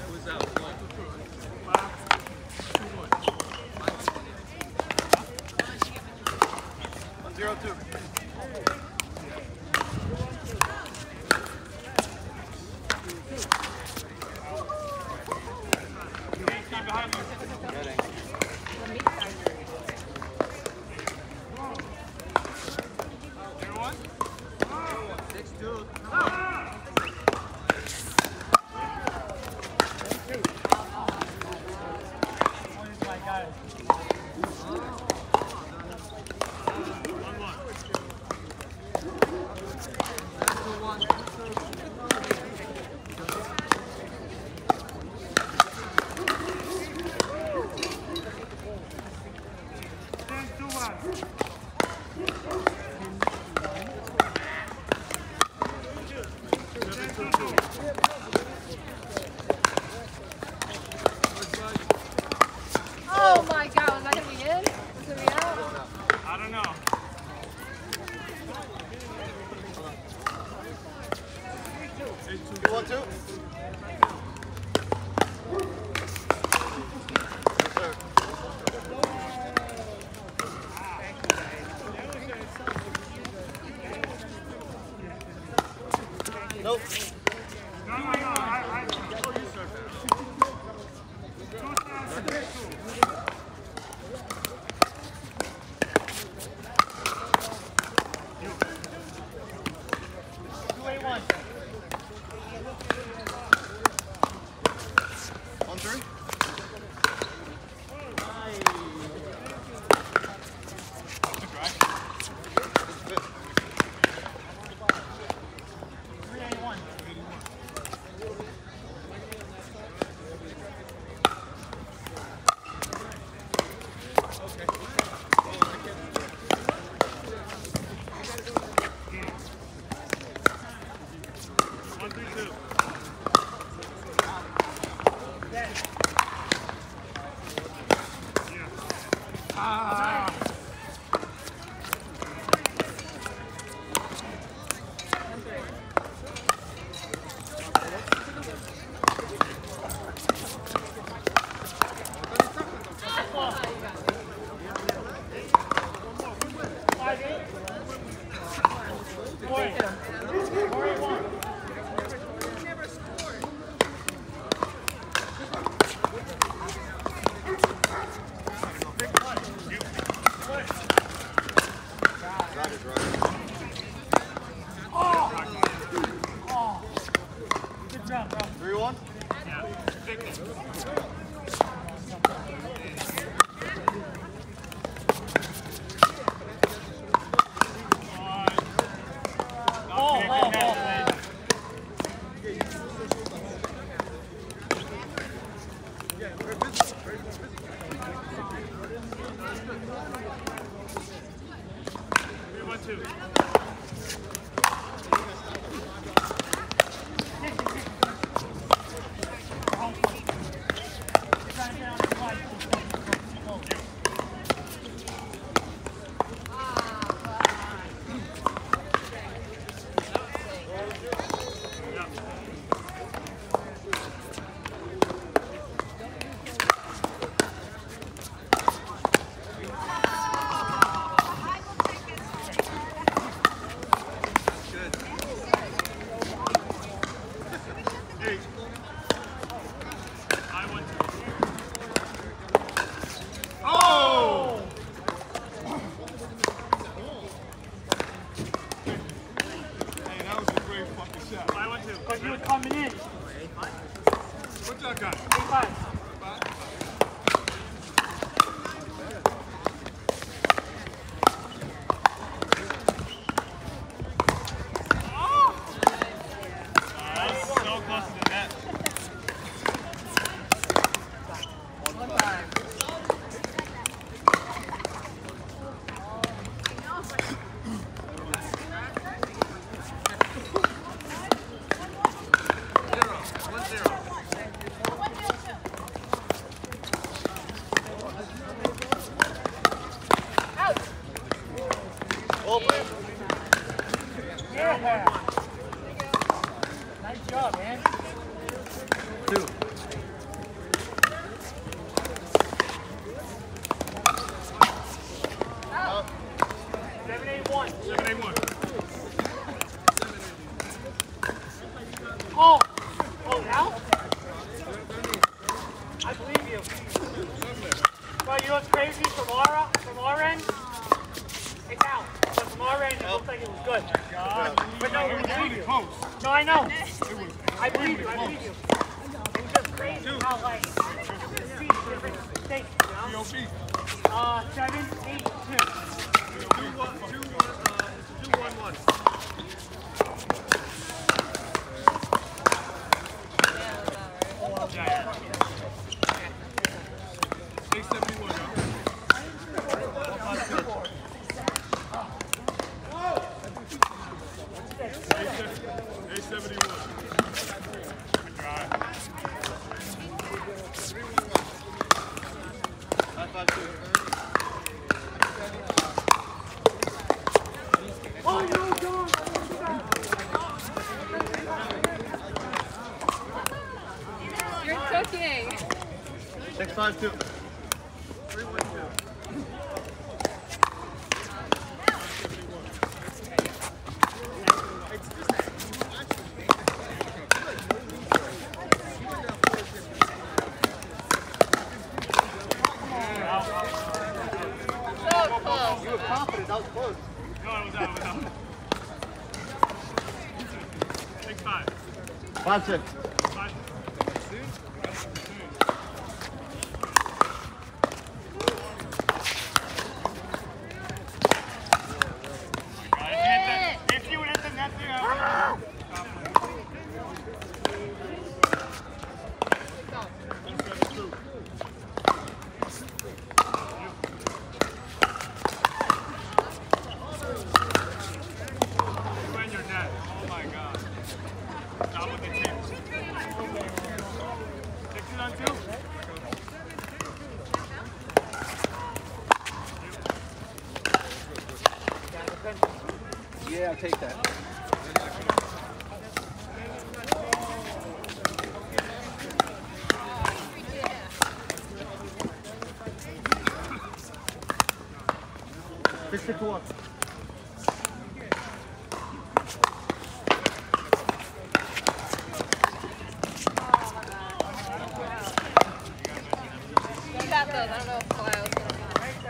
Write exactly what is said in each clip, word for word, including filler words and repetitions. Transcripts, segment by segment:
Zero two. Oh my God, was that gonna be in? Was it gonna be out? I don't know. You want two? Nope. No, no, no. I, I, oh, you start that. Two A one. One three. Ah. Three one? Yeah. Oh, oh, oh. Three one two. Because you were coming in. What's that guy? eight five. Yeah. Nice job, man. Two. Oh! Oh, now? I believe you. But you know what's crazy from our, from our end? It's out. But from our end, it looks like it was good. But no, we believe you. No, I know. I believe you, I believe you. It's just crazy how, like, the seats are different states, you know? Uh, seven, eight, two. Two, one, two, one, uh, two, one, one. Yeah, yeah. eight seventy-one, eight seventy-one. Oh, no, John! You're cooking. six five two. You were confident, that was close. No, I was out, I was out. Six five. Five six. Five. If you would hit the net there, Yeah, I'll take that. Six six one. What about those? I don't know if I was going to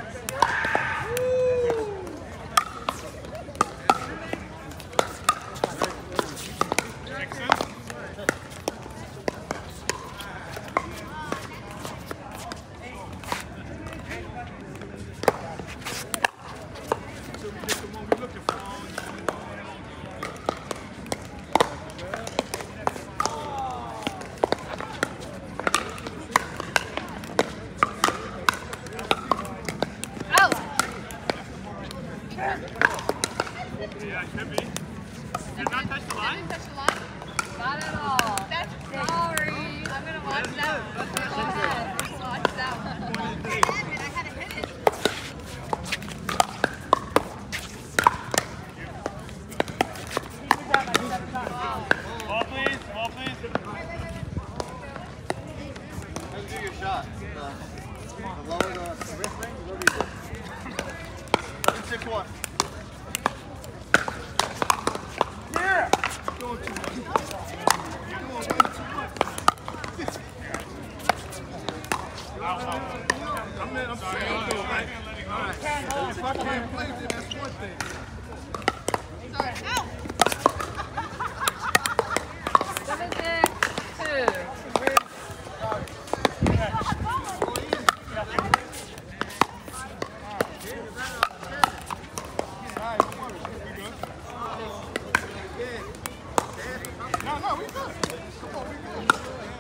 yeah, it could be. Did not touch the line? touch the line? Not at all. That's sorry. I'm going to watch that one. Go ahead. Watch that one. I had to hit it. Ball please, ball please. Let's do your shot. Uh, the lower the wrist ring, whatever you do. Seven six one. Yeah! I'm in, I'm sorry. Sorry. Ow! Seven, six, two. No, no, we good. Come on, we good.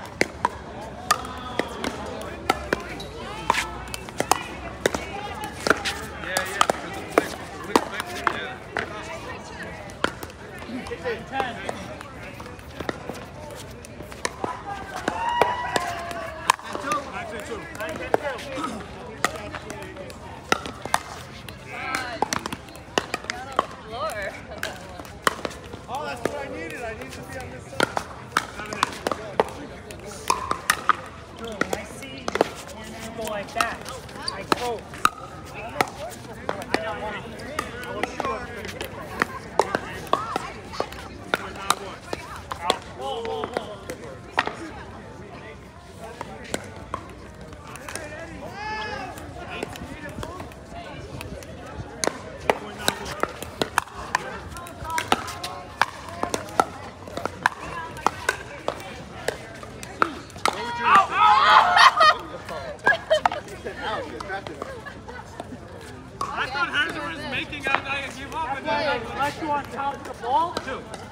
Yeah, yeah, because of the flick, yeah. ten. nine two. nine two. Oh, that's what I needed. I needed to be on this side. When I see you go like that, I go. I know, I want it. I was sure. Out. Whoa, whoa.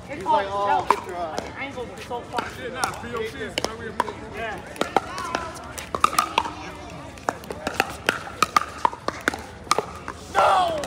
It's He's hard like, to oh, tell. get your eye. Like, the angles are so fucking. Yeah, nah, P O C is where we move. Yeah. No!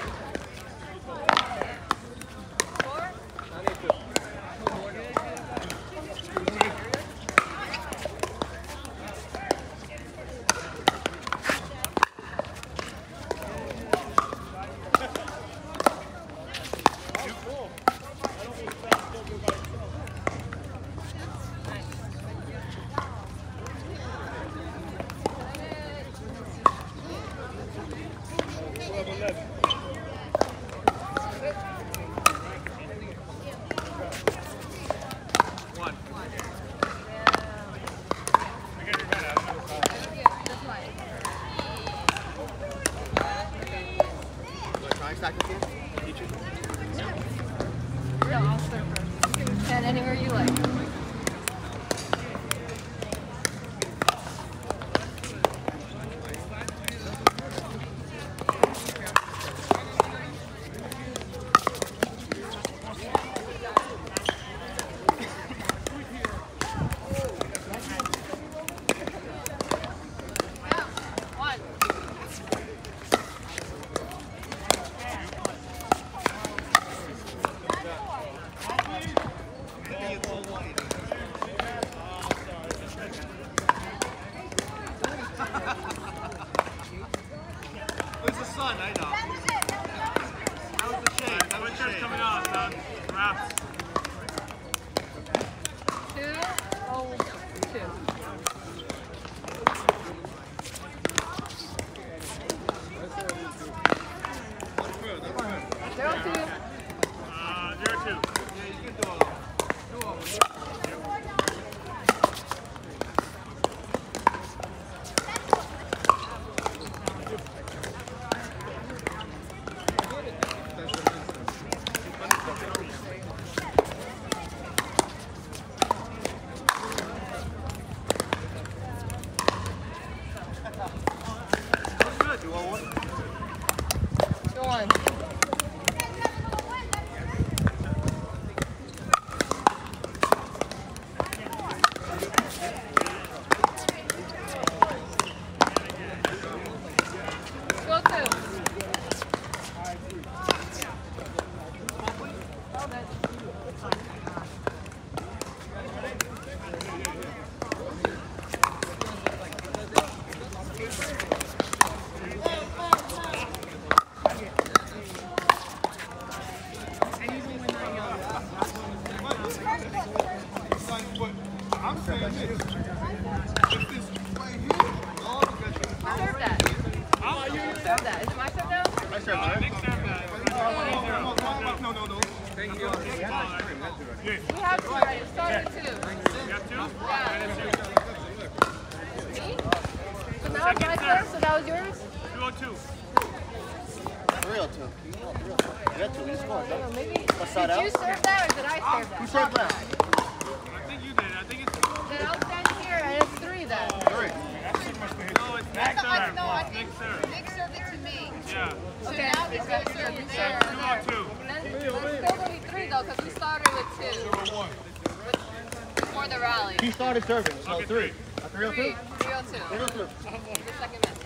And anywhere you like. Where's the sun? I know. How's the shade? How's the shade? Coming on, son. Wraps. Two, oh, two. Zero, two. Uh, zero two. Yeah, you can do all do all of them. Go on. Go two. I'm saying this. If this right here, all the guys Serve that. Serve that. Is it my serve now? I said, man. No, no, no. Thank you. We have two already. Start with two. You have two? Yeah. Me? So now it's my serve, so that was yours? two oh two. three oh two. You got two. You scored, No, huh? maybe. What's that Did you out? serve that or did I serve that? Who served that? I think you did. I think it's Then I'll stand here and it's three then. Three. no, it's next serve. No, I Next serve. Nick served it to me. Yeah. Okay, now he's going to serve it there. two oh two. Then it's still going to be three though because we started with two. Zero one. Before the rally. He started serving, so Okay, three. three. A three oh Three. two? three oh two. three oh two. The second minute.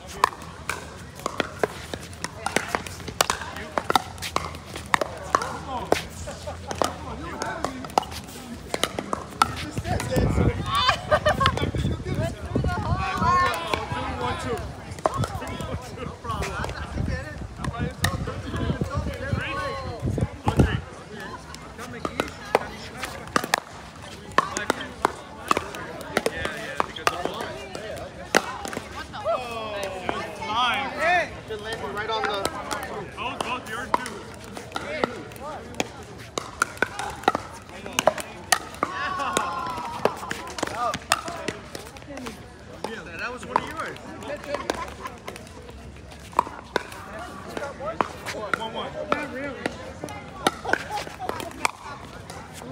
Just landed right on the... Both, both yours too. Yeah, that was one of yours. One one. Not really.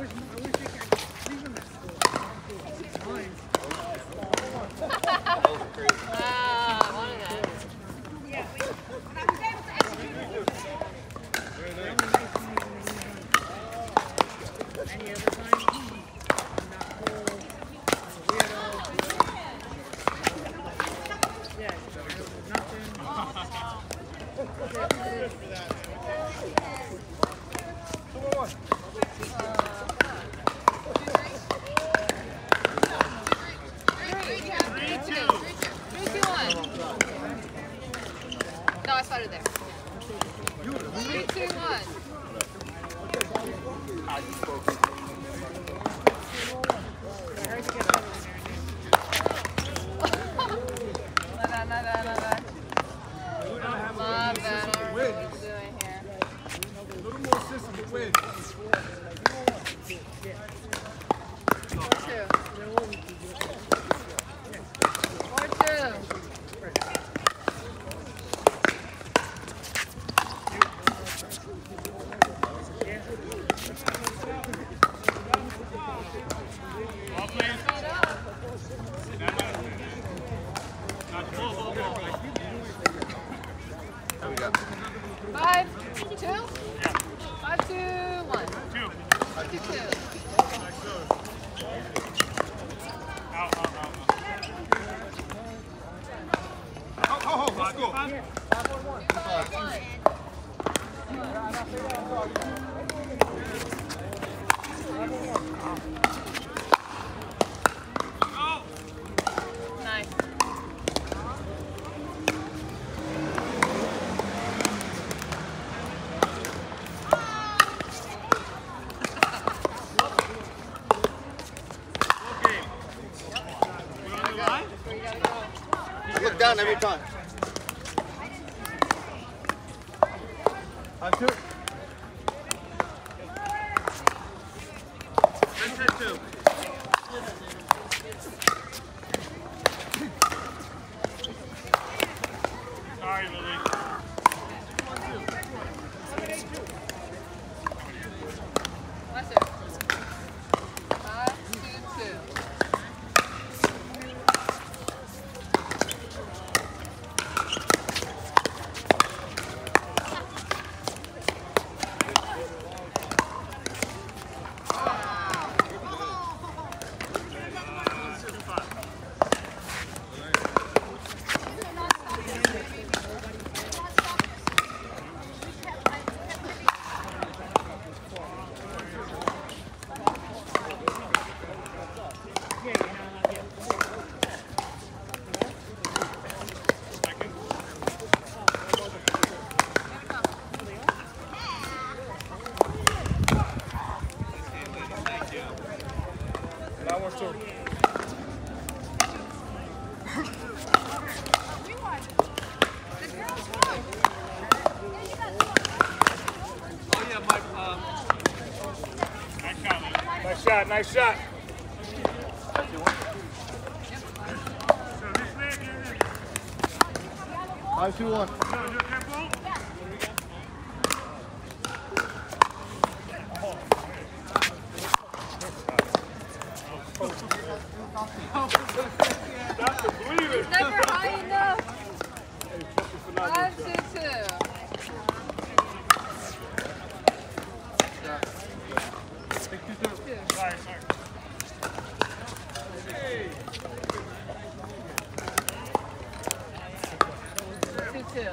any other time, I'm not cool, I'm a weirdo. Yeah, so there's nothing. Come on. Three, two. Three, two, one. No, I started there. Three, two, one. Not bad, not bad, not bad. Not bad. I don't know what we're doing here. A little more system to win. Four, two. Four, two. Five, two? Five, two, one. Two. Five, two, two. Out, out, out. Oh, oh, oh, let's go. Five, one. Nice. Look down every time. On two. Let's hit two. Sorry, Lily. Last two. Five, two, two. That one too. Oh yeah, my um. Nice shot, nice shot. Five, two, one. It's never high enough. Five, two, two. Sorry, sorry. Two, two.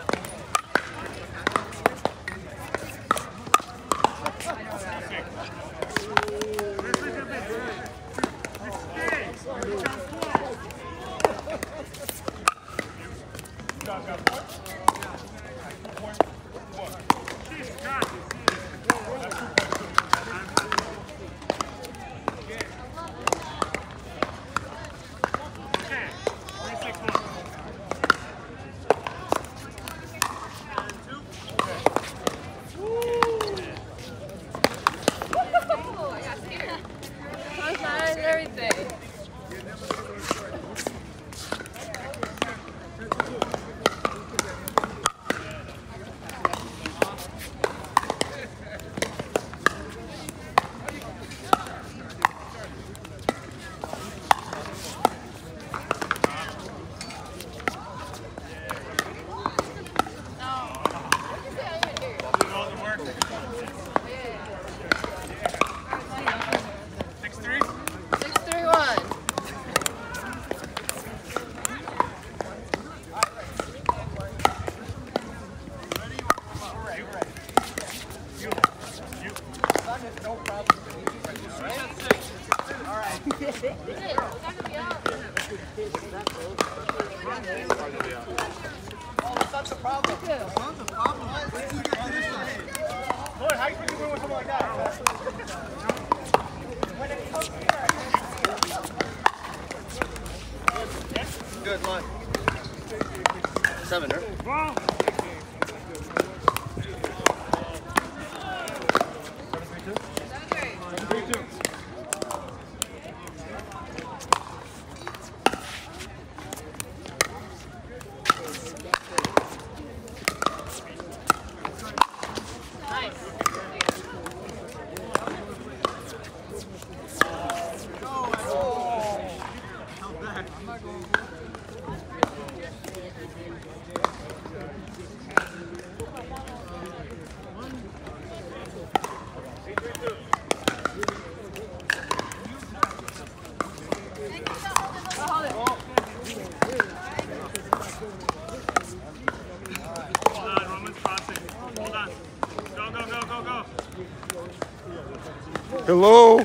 Oh, the sun's a problem. The sun's a problem. Wait till you get to this side. Lord, how do you think you win with something like that? Good line. Seven, right? Wrong. Hello.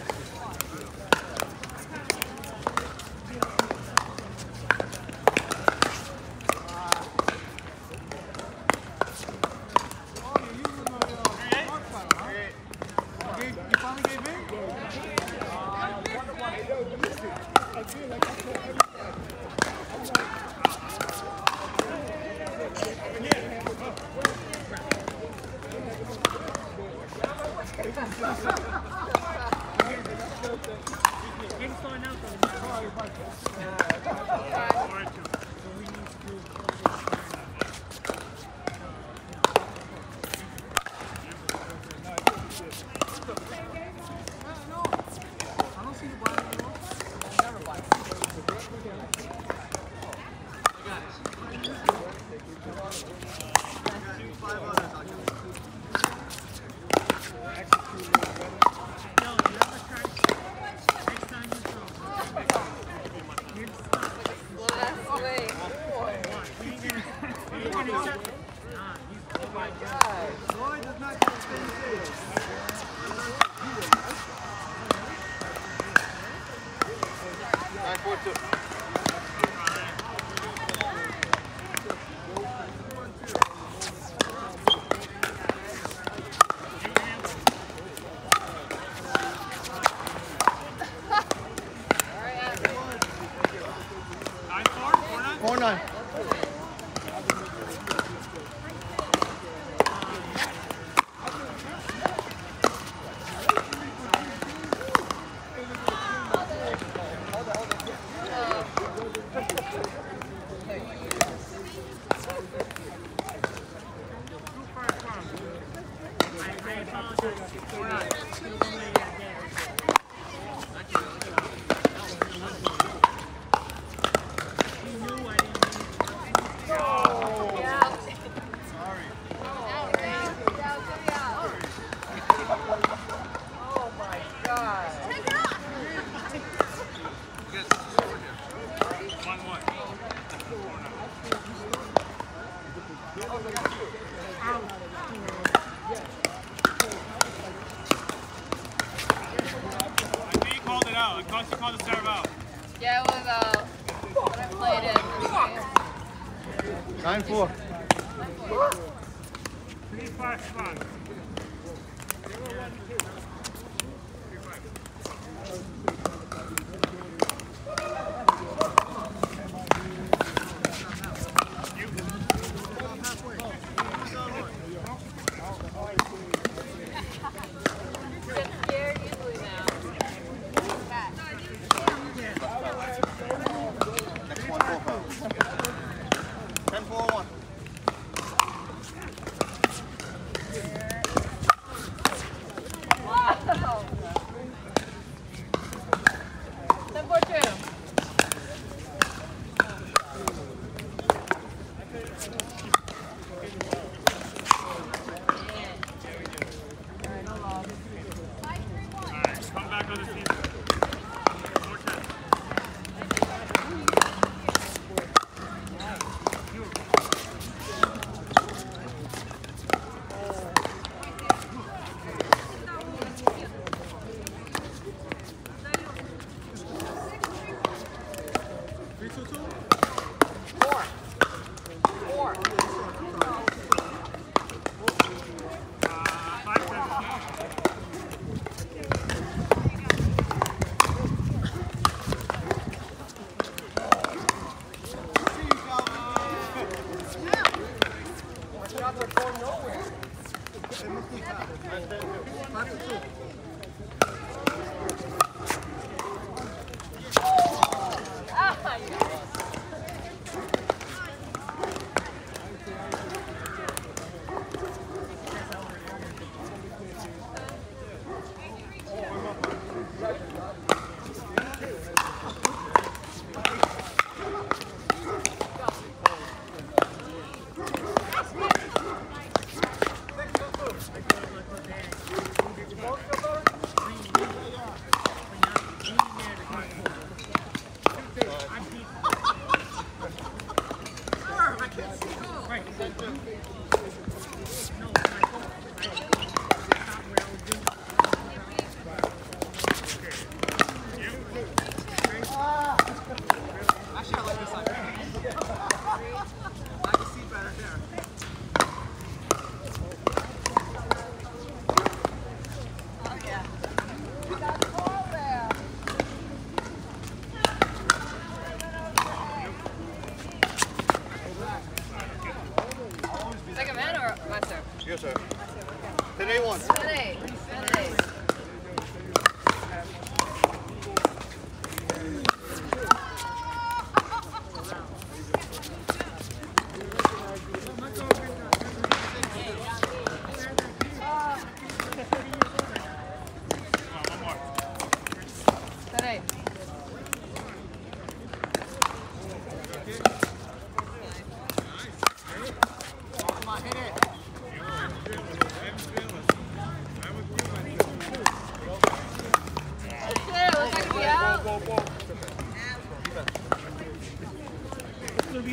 Four nine. Yeah, it was uh, when I played it. Nine four. Three five spot.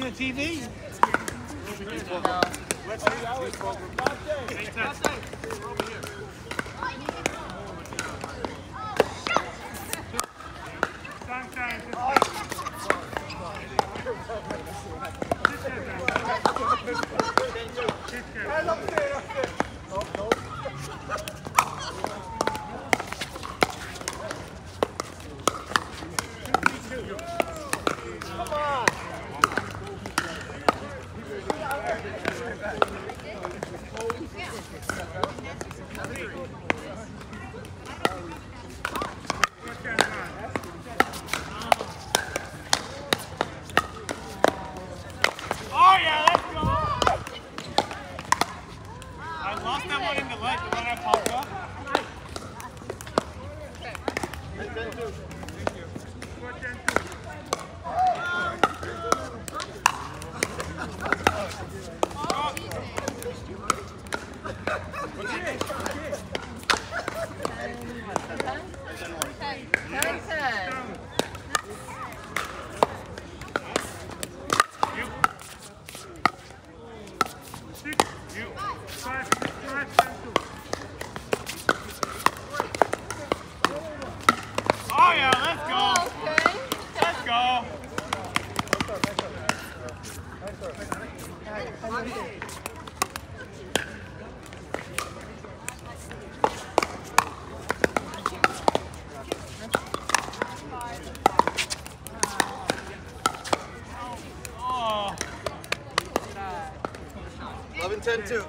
the T V? No. Let's see how it's over. Oh yeah, let's go! I lost that one in the leg, the one I popped up. Oh yeah, let's go! Let's go! Oh. eleven ten two.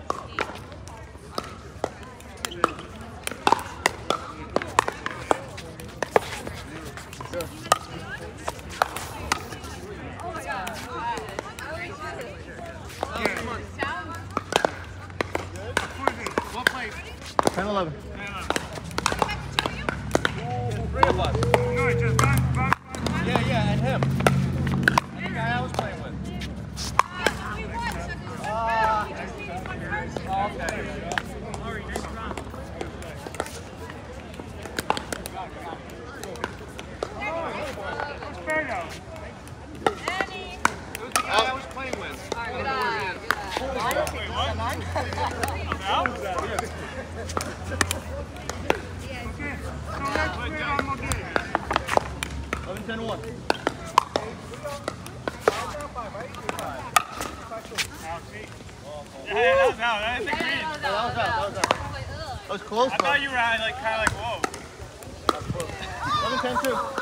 What place? ten eleven. Three of us. No, it's just one, one, one. Yeah, yeah, and him. And the guy I was playing with. Sorry, nice run. Alfredo. It was the guy I was playing with. Out? Okay, so let's wait on the game. eleven ten one. Yeah, that was out. That was a green. That was out, that was out. That was close, I bro. thought you were like kind of like, whoa. eleven ten two.